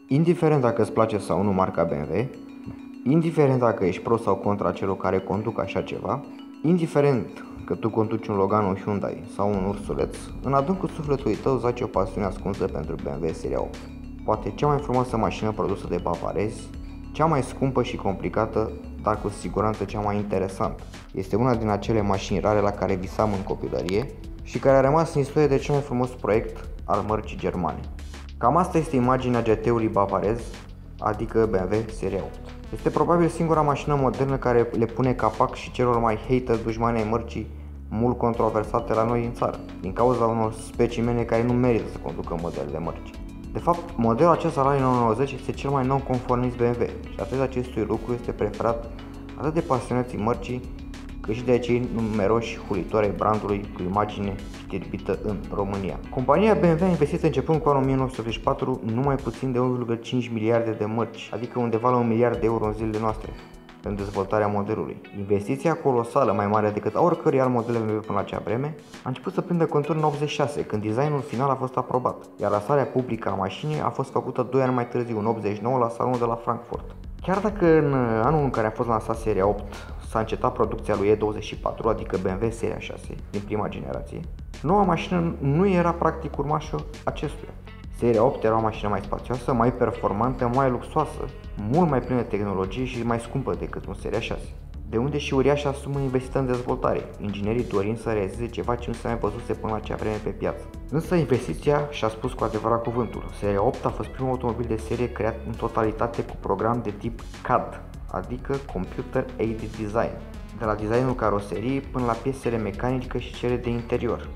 Indiferent dacă îți place sau nu marca BMW, indiferent dacă ești pro sau contra celor care conduc așa ceva, indiferent că tu conduci un Logan, un Hyundai sau un ursuleț, în adâncul sufletului tău zace o pasiune ascunsă pentru BMW Seria 8. Poate cea mai frumoasă mașină produsă de bavarezi, cea mai scumpă și complicată, dar cu siguranță cea mai interesantă. Este una din acele mașini rare la care visam în copilărie și care a rămas în istorie de cel mai frumos proiect al mărcii germane. Cam asta este imaginea GT-ului bavarez, adică BMW Seria 8. Este probabil singura mașină modernă care le pune capac și celor mai hater dușmani ai mărcii mult controversate la noi în țară, din cauza unor specimene care nu merită să conducă modelele mărci. De fapt, modelul acesta Rally 990 este cel mai non-conformist BMW și atât acestui lucru este preferat atât de pasionații mărcii, cât și de acei numeroși hulitori ai brandului cu imagine știrbită în România. Compania BMW a investit începând cu anul 1984 numai puțin de 1,5 miliarde de mărci, adică undeva la 1 miliard de euro în zilele noastre, pentru dezvoltarea modelului. Investiția colosală, mai mare decât a oricărui alt model BMW până la acea vreme, a început să prindă contur în 86, când designul final a fost aprobat, iar lansarea publică a mașinii a fost făcută 2 ani mai târziu, în 89, la salonul de la Frankfurt. Chiar dacă în anul în care a fost lansat Seria 8 s-a încetat producția lui E24, adică BMW Seria 6, din prima generație, noua mașină nu era practic urmașul acestuia. Seria 8 era o mașină mai spațioasă, mai performantă, mai luxoasă, mult mai plină de tehnologie și mai scumpă decât un Seria 6. De unde și uriașa sumă investită în dezvoltare, inginerii dorind să realizeze ceva ce nu se mai văzuse până la acea vreme pe piață. Însă investiția și-a spus cu adevărat cuvântul. Seria 8 a fost primul automobil de serie creat în totalitate cu program de tip CAD, adică Computer Aided Design, de la designul caroseriei până la piesele mecanice și cele de interior.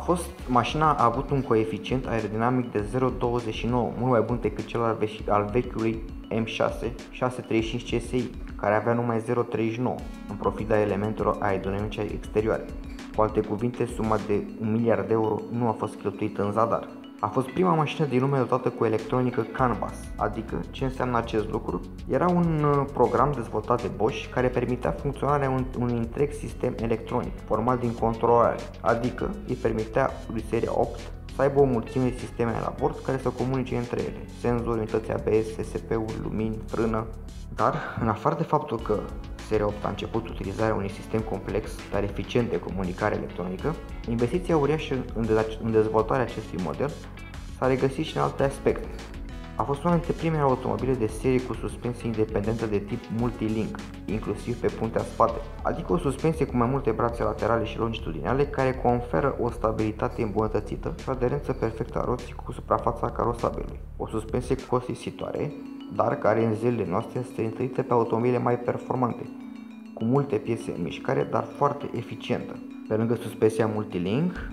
Mașina a avut un coeficient aerodinamic de 0,29, mult mai bun decât cel al vechiului M6 635 CSI, care avea numai 0,39, în profita elementelor aerodinamice exterioare. Cu alte cuvinte, suma de 1 miliard de euro nu a fost cheltuită în zadar. A fost prima mașină din lume dotată cu electronică CAN-BUS, adică ce înseamnă acest lucru? Era un program dezvoltat de Bosch care permitea funcționarea unui întreg sistem electronic format din controlare, adică îi permitea lui Seria 8 să aibă o mulțime de sisteme la bord care să comunice între ele, senzori, unități ABS, SSP-uri, lumini, frână. Dar, în afară de faptul că Seria 8 a început utilizarea unui sistem complex, dar eficient de comunicare electronică, investiția uriașă în dezvoltarea acestui model s-a regăsit și în alte aspecte. A fost una dintre primele automobile de serie cu suspensie independentă de tip multilink, inclusiv pe puntea spate, adică o suspensie cu mai multe brațe laterale și longitudinale care conferă o stabilitate îmbunătățită și o aderență perfectă a roții cu suprafața carosabilului. O suspensie costisitoare, dar care în zilele noastre este întâlnită pe automobile mai performante, cu multe piese în mișcare, dar foarte eficientă. Pe lângă suspensia multilink,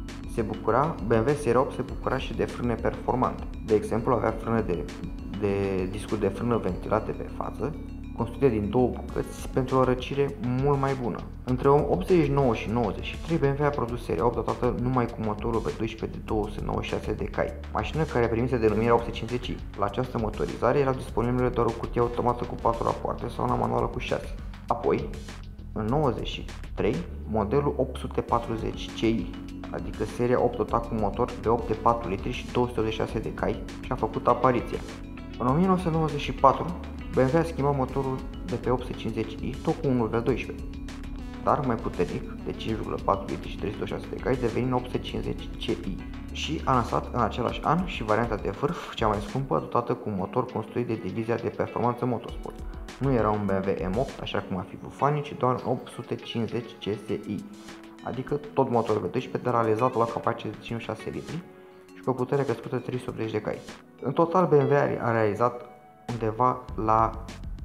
BMW Seria 8 se bucura și de frâne performante. De exemplu, avea frâne de discuri de frână ventilate pe față, construite din două bucăți pentru o răcire mult mai bună. Între 89 și 93, BMW a produs Seria 8 dotată numai cu motorul V12 de 296 de cai, mașină care primise denumirea 850i. La această motorizare erau disponibile doar o cutie automată cu 4 rapoarte sau una manuală cu 6. Apoi, în 93, modelul 840 CI, adică Seria 8 dotat cu motor V8 de 4 litri și 286 de cai, și-a făcut apariția. În 1994, BMW a schimbat motorul de pe 850i tot cu unul V12, dar mai puternic, de 5,4 litri și 306 de cai, devenind 850 CI. Și a lansat în același an și varianta de vârf, cea mai scumpă, dotată cu un motor construit de divizia de performanță Motorsport. Nu era un BMW M8, așa cum ar fi bufanii, ci doar un 850 CSI, adică tot motor V12, dar realizat la capacitate de 56 litri și cu o putere crescută de 380 de cai. În total, BMW a realizat undeva la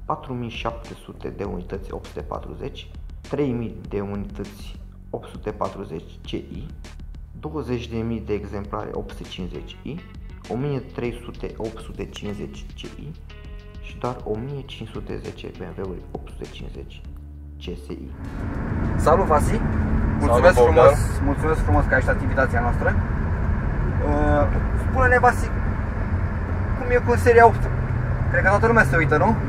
4700 de unități 840, 3000 de unități 840 CI, 20.000 de exemplare 850i, 1300 850 CI și doar 1510 BMW-uri 850 CSI. Salut, Vasi! Mulțumesc frumos că ai ieșit invitația noastră. Spune-ne, Vasi, cum e cu Seria 8? Cred că toată lumea se uită, nu?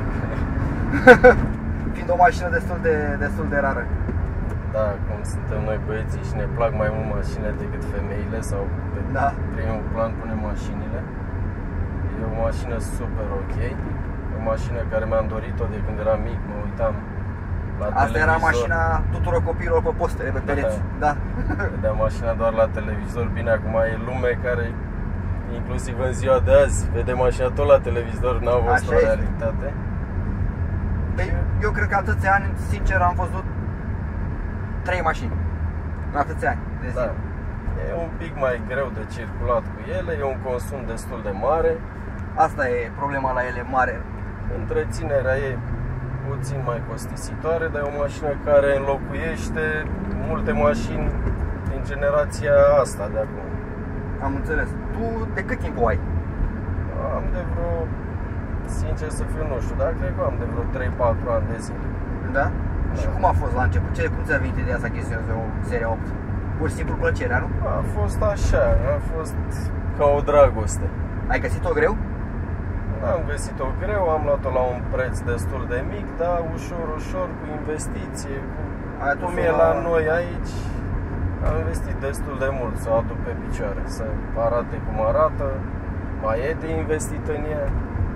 Fiind o mașină destul de rară. Da, cum suntem noi băieții și ne plac mai mult mașinile decât femeile sau pe primul plan punem mașinile. E E o mașină super ok. E o mașină care mi-am dorit-o de când eram mic, mă uitam la Asta televizor. era mașina tuturor copiilor pe postere, pe pereți. Da. Vedeam mașina doar la televizor. Bine, acum e lume care, inclusiv în ziua de azi, vede mașina tot la televizor, n-au văzut o realitate. Păi, eu cred că atâția ani, sincer, am văzut 3 mașini în atâția ani de zi. Da. E un pic mai greu de circulat cu ele, e un consum destul de mare. Asta e problema la ele mare. Întreținerea e puțin mai costisitoare, dar e o mașină care înlocuiește multe mașini din generația asta de acum. Am înțeles. Tu de cât timp o ai? Am de vreo, sincer să fiu, nu știu, dar cred că am de vreo 3-4 ani de zile. Da? Și cum a fost la început? Cum ți-a venit ideea să achiziționezi o serie 8? Pur și simplu plăcerea, nu? A fost așa, a fost ca o dragoste. Ai găsit-o greu? Am găsit-o greu, am luat-o la un preț destul de mic, dar ușor, ușor, cu investiție, cum e la noi aici, am investit destul de mult să o aduc pe picioare, să arate cum arată, mai e de investit în ea.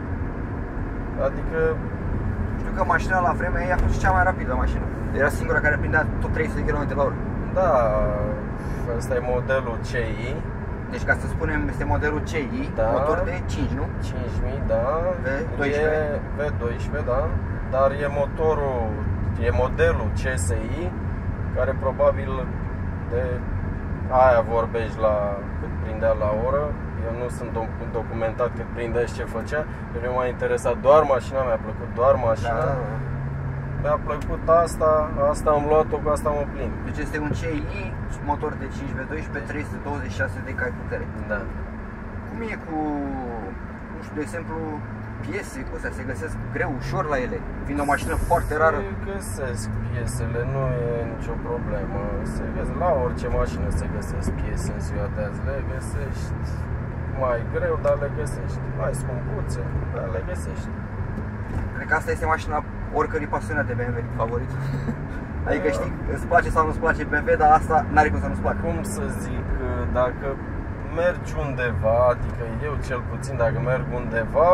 Adică... Știu că mașina la vremea ei a fost cea mai rapidă mașină. Era singura care prindea tot 300 km/h. Da, ăsta e modelul CI. Deci ca să spunem, este modelul CI, da, motor de 5, nu? 5000, da. V12. E V12, da. Dar e motorul, e modelul CSI, care probabil de aia vorbești la cât prindea la oră. Eu nu sunt documentat cât prindea și ce făcea. Pe mine m-a interesat doar mașina, mi-a plăcut doar mașina. Da. Mi-a plăcut asta am luat-o, cu asta mă plimb. Deci este un CI, motor de 5V12, 326 de cai putere. Da. Cum e cu, nu știu, de exemplu, piese, cu astea, se găsesc greu, ușor la ele, fiind o mașină foarte rară? Se găsesc piesele, nu e nicio problemă. La orice mașină se găsesc piese în ziua de azi, le găsești mai greu, dar le găsești. Mai scumpuțe, dar le găsești. Cred că asta este mașina oricărui pasionat de BMW favorit. Adică știi, îți place sau nu-ți place BMW, dar asta n-are cum să nu-ți placă. Cum să zic, dacă mergi undeva, adică eu cel puțin dacă merg undeva,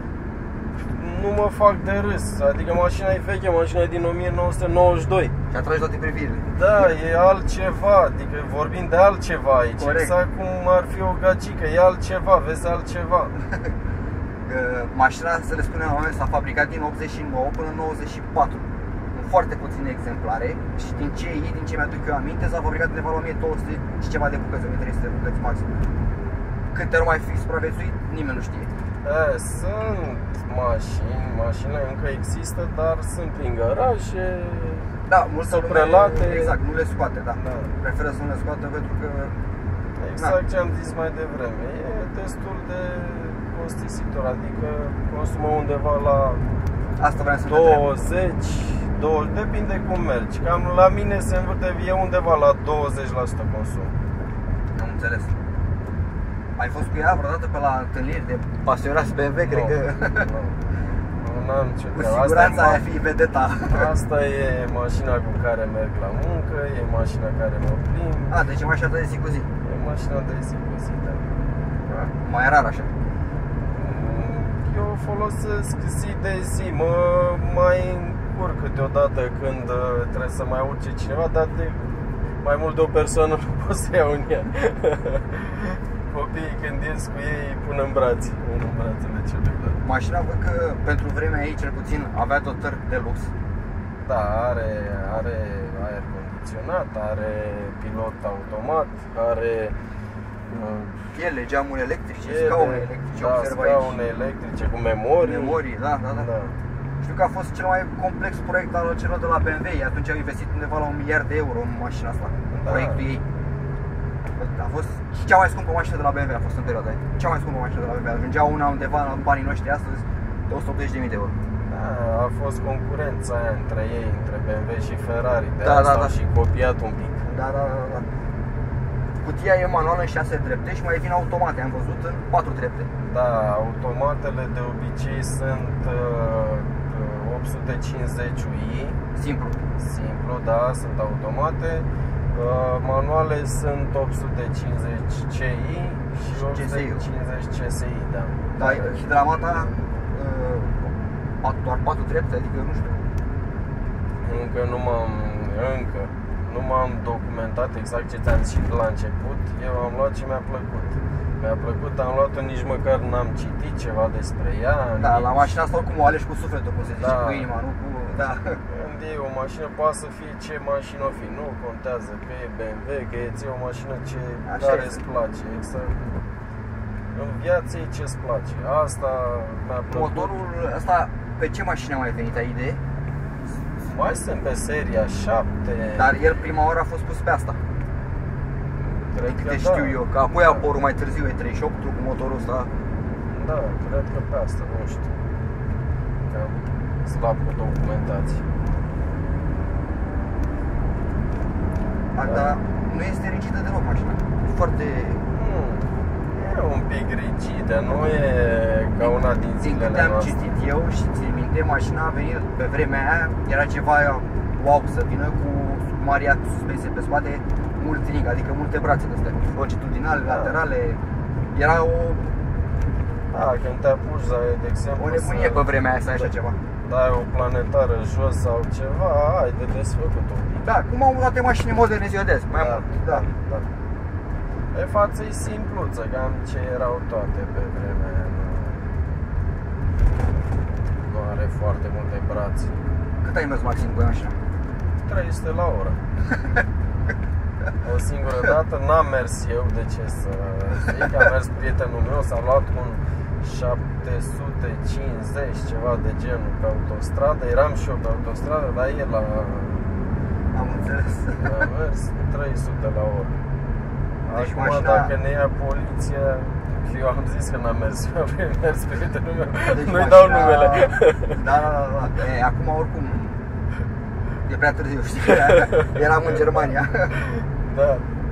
nu mă fac de râs. Adică mașina e veche, mașina e din 1992. Și atragi toate privirile. Da, e altceva, adică vorbim de altceva aici. Corect. Exact cum ar fi o gagică, e altceva, vezi altceva. Mașina, să le spunem la moment, s-a fabricat din 89 până în 94. În foarte puține exemplare. Și din CI, din ce mi-aduc eu aminte, s-a fabricat undeva la 1200 și ceva de bucăți, 1300 de bucăți maxim. Câte ori mai fi supraviețuit, nimeni nu știe. Sunt mașini încă există, dar sunt prin garaje. Da, multă lume, prelate. exact, nu le scoate, da. Da. Preferă să nu le scoată pentru că... Exact ce am zis mai devreme, e destul de costisitor, adică consumă undeva la Asta vreau să 20, depinde cum mergi. Cam la mine se învârte undeva la 20% consum. Am înțeles. Ai fost cu ea vreodată pe la întâlniri de pasionați BMW? Cred că... N-am ce cu siguranță aia fi vedeta. Asta e mașina cu care merg la muncă, e mașina care mă plimb. Deci e mașina de zi cu zi. E mașina de zi cu zi, da. Mai rar așa. Eu folosesc zi de zi, mă mai încurc câteodată când trebuie să mai urce cineva, dar de mai mult de o persoană nu pot să iau în ea. Copiii când ies cu ei îi pun în brațe, în brațele celuilalt. Mașina, văd că pentru vremea ei cel puțin avea dotări de lux. Da, are aer condiționat, are pilot automat, are Ele, geamuri electrice, scaune electrice, da, scaune electrice cu memorii. Da. Știu că a fost cel mai complex proiect al celor de la BMW. Atunci au investit undeva la 1 miliard de euro în mașina asta, proiectul ei. A fost cea mai scumpă mașină de la BMW, a fost în perioada aia. Cea mai scumpă mașină de la BMW. Ajungea una undeva în banii noștri astăzi de 180.000 de euro. Da, a fost concurența aia între ei, între BMW și Ferrari. De asta au și copiat un pic. Da. Cutia e manuală în 6 trepte și mai vin automate, am văzut, în 4 trepte. Da, automatele de obicei sunt 850 UI. Simplu, da, sunt automate. Manuale sunt 850 CI și 850 CSI, da. Dar hidramata doar 4 trepte, adică nu știu. Încă nu m-am documentat exact ce ți-am zis la început. Eu am luat ce mi-a plăcut. Mi-a plăcut, am luat-o, nici măcar n-am citit ceva despre ea. Da, nici... la mașina asta oricum o alegi cu sufletul, cum se zice, cu inima, nu cu... Da. Când e o mașină, poate să fie ce mașină o fi, nu contează că e BMW, că e ție o mașină care îți place, exact. În viață e ce-ți place, asta mi-a plăcut. Motorul ăsta, pe ce mașină a mai venit, ai idee? Mai sunt pe seria 7. Dar el prima oară a fost pus pe asta. Cred că câte știu eu, că apoi a apărut mai târziu E38 cu motorul ăsta. Da, cred că pe asta, nu știu. Cam slab cu documentație. Dar nu este rigidă deloc mașina. E foarte... E un pic rigidă, nu e ca una din zilele noastre. Din câte am citit eu și țin minte, mașina a venit pe vremea aia, era ceva wow să vină cu mari suspensie pe spate, multilink, adică multe brațe de astea, longitudinale, laterale. Era o... Da, când te apuci, de exemplu, o nebunie pe vremea aia să ai așa ceva. Dai o planetară jos sau ceva, ai de desfăcut un pic. Da, cum au toate mașini moderne ziua de azi, mai mult. Da. Pe față e simpluță, cam ce erau toate pe vremea aia. Nu are foarte multe brațe. Cât ai mers maxim cu mașina? 300 la oră. O singură dată n-am mers eu, de ce să zic, a mers prietenul meu, s-a luat un 750, ceva de genul pe autostradă. Eram și eu pe autostradă, dar el Am înțeles. a mers 300 la oră. Deci acum, mașina... dacă ne ia poliția, eu am zis că n-am mers, eu am mers prietenul meu, deci nu-i dau numele. Da. Acum oricum e prea târziu, știi, eram în Germania. Da.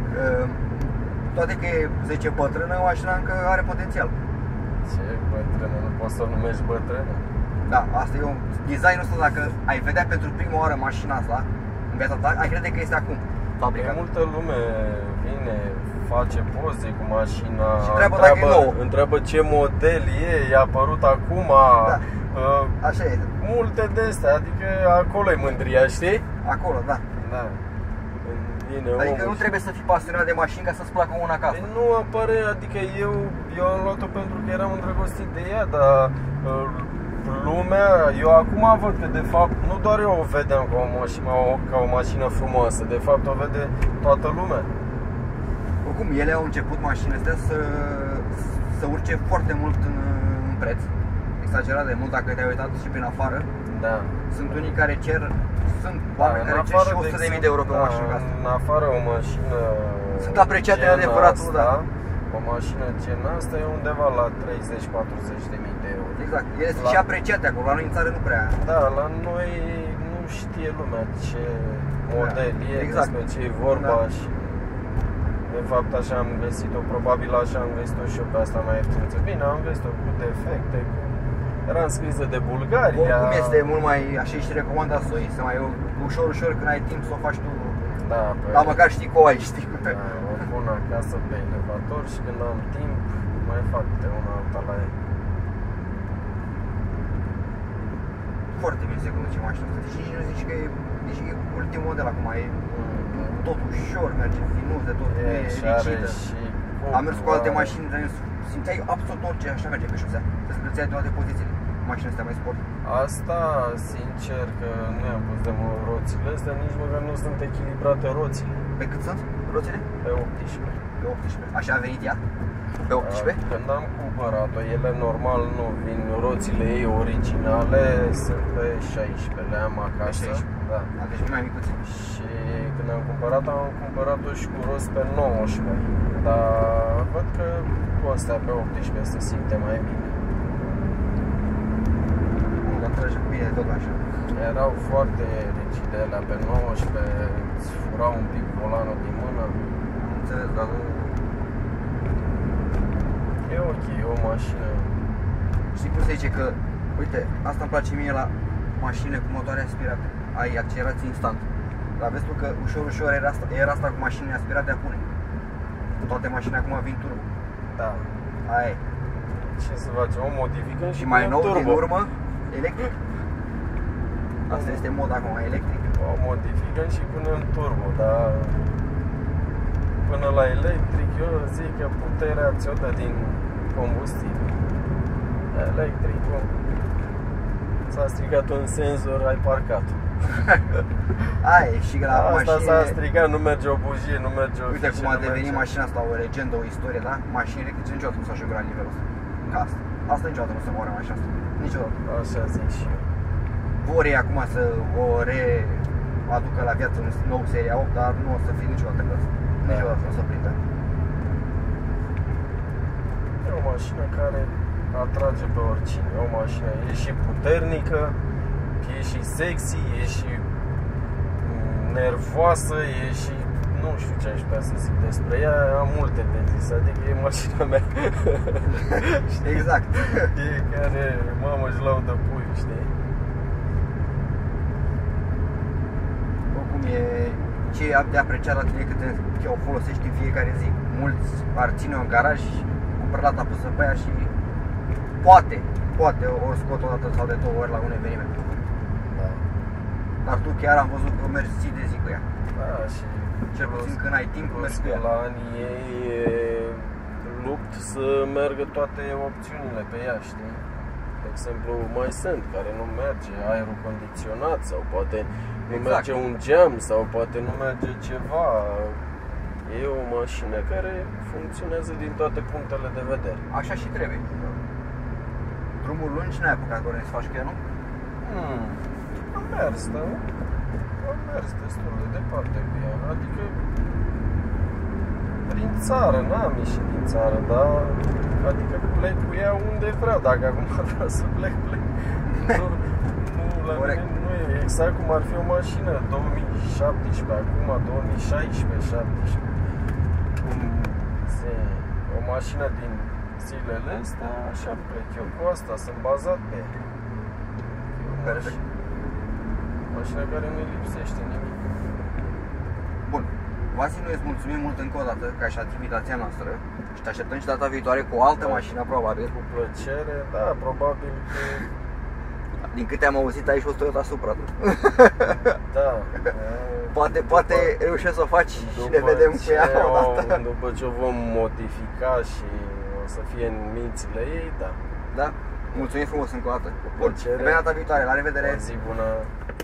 Toate că e 10 bătrână, mașina încă are potențial. Ce bătrână? Nu poți să o numești bătrână? Da, asta e un designul ăsta, dacă ai vedea pentru prima oară mașina asta în viața ta, ai crede că este acum fabricat. Multă lume vine, face poze cu mașina, întreabă ce model e apărut acum. Da. Așa e. Multe de astea, adică acolo e mândria, știi? Acolo, da. Da. Adică nu trebuie să fii pasionat de mașini ca să-ți placă una acasă. Nu apare, adică eu am luat-o pentru că eram îndrăgostit de ea, dar lumea, eu acum văd că de fapt nu doar eu o vedeam ca o mașină frumoasă, de fapt o vede toată lumea. Oricum, ele au început mașinile astea să urce foarte mult în preț. Exagerat de mult, dacă te-ai uitat și prin afară. Da. Sunt unii care cer, sunt oameni care cer și 100.000 de euro pe o mașină ca asta. În afară o mașină sunt apreciate de adevăratul, da. O mașină gen asta e undeva la 30-40.000 de euro. Exact, ele sunt și apreciate acolo, la noi în țară nu prea. Da, la noi nu știe lumea ce model e, exact. Despre ce e vorba și de fapt așa am găsit-o, probabil așa am găsit-o și eu pe asta mai ieftinuță. Bine, am găsit-o cu defecte, era înscrisă de Bulgaria. Oricum este mult mai, așa și recomandat să o iei, să mai ușor când ai timp să o faci tu. Da, dar măcar știi că o ai, știi? Da, o pun acasă pe elevator și când am timp mai fac de una alta la ea. Foarte bine se conduce mașina asta, și nu zici că e, deci e ultimul model acum, e tot ușor, merge finuț de tot, nu e rigidă. Am mers cu alte mașini, simțeai absolut orice, așa merge pe șosea, te scârțeai de toate pozițiile. Mașina astea mai sport. Asta, sincer, că nu i-am pus de mult roțile astea, nici măcar nu sunt echilibrate roțile. Pe cât sunt roțile? Pe 18. Pe 18. Așa a venit ea? Pe 18? Când am cumpărat-o, ele normal nu vin, roțile ei originale sunt pe 16, le am acasă. Da. Deci mai micuțe. Și când am cumpărat-o și cu roți pe 19. Dar văd că cu astea pe 18 se simte mai bine. Trage cu bine tot așa. Erau foarte rigide alea pe 19, îți furau un pic volanul din mână. Înțeles, dar nu... E ok, e o mașină. Știi cum se zice că, uite, asta îmi place mie la mașinile cu motoare aspirate. Ai accelerație instant. Dar vezi tu că ușor era asta cu mașinile aspirate a pune. Toate mașinile acum vin turbo. Da. Aia e. Ce să facem? O modificăm Și mai nou, turbo. din urmă, electric. Asta este mod acum, electric. O modificăm și punem turbo, dar până la electric eu zic că puterea ți-o dă din combustibil. Electricul s-a stricat un senzor, ai parcat. Aia e, și că la Asta mașini... s-a stricat, nu merge o bujie, nu merge o Uite fișă, cum a nu devenit merge. mașina asta o legendă, o istorie, da? Mașini electrice niciodată nu s-a ajungă la nivelul ăsta. Ca asta. Asta niciodată nu se moare mașina asta. Niciodată. Așa zic și eu. Vor ei acum să o readucă la viață un nou seria 8, dar nu o să fie niciodată că niciodată nu o să prindă. E o mașină care atrage pe oricine. E o mașină, e și puternică, e și sexy, e și nervoasă, e și... Nu știu ce aș putea să zic despre ea, am multe de zis, adică e mașina mea. Exact. E care, mamă, își laudă puiul, știi? Oricum e ce e de apreciat la tine cât o folosești în fiecare zi. Mulți ar ține-o în garaj, cumpără lata pusă pe ea și poate ori scot o dată sau de 2 ori la un eveniment. Da. Dar tu chiar am văzut că mergi zi de zi cu ea. Da, și Cel puțin când ai timp, mergi cu că ea. la anii ei lupt să meargă toate opțiunile pe ea, știi? De exemplu, mai sunt care nu merge aerul condiționat sau poate nu merge un geam sau poate nu merge ceva. E o mașină care funcționează din toate punctele de vedere. Așa și trebuie. Drumul lungi n-ai apucat să faci cu ea, nu? Am mers, da? Am mers destul de departe cu ea. Adică prin țară, n-am ieșit din țară, dar adică plec cu ea unde vreau. Dacă acum vreau să plec. Nu, la mine nu e exact cum ar fi o mașină 2017, acum 2016-17. O mașină din zilele astea, așa plec eu cu asta, sunt bazat pe ea. Perfect. Mașina care nu-i lipsește nimic. Bun. Vasi, noi îți mulțumim mult încă o dată ca și activitatea noastră și te așteptăm și data viitoare cu o altă mașină, probabil. Cu plăcere, da, probabil că... Din câte am auzit, ai și o Toyota Supra. Da. Poate reușești să o faci și ne vedem cu ea odată. După ce o vom modifica și o să fie în mințile ei, da. Da? Mulțumim frumos încă o dată. Bun, Pe data viitoare, la revedere! O zi bună!